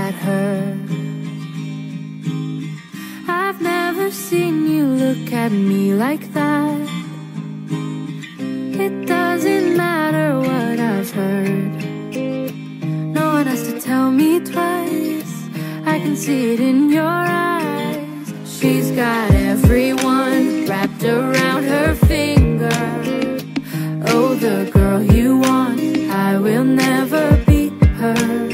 at her. I've never seen you look at me like that. It doesn't matter what I've heard. No one has to tell me twice. I can see it in your eyes. She's got everyone wrapped around her finger. Oh, the girl you want, I will never be her.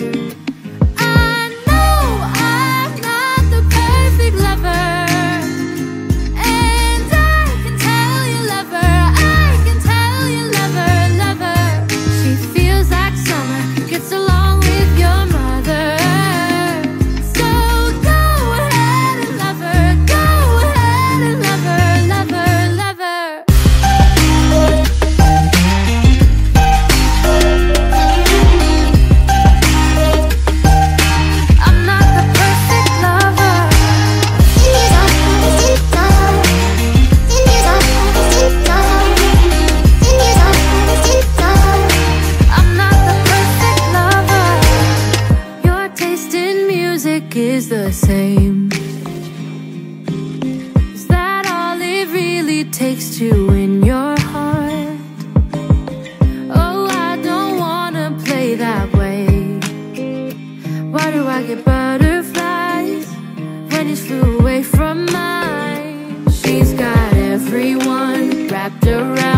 Is the same. Is that all it really takes to win your heart? Oh, I don't wanna play that way. Why do I get butterflies when you flew away from mine? She's got everyone wrapped around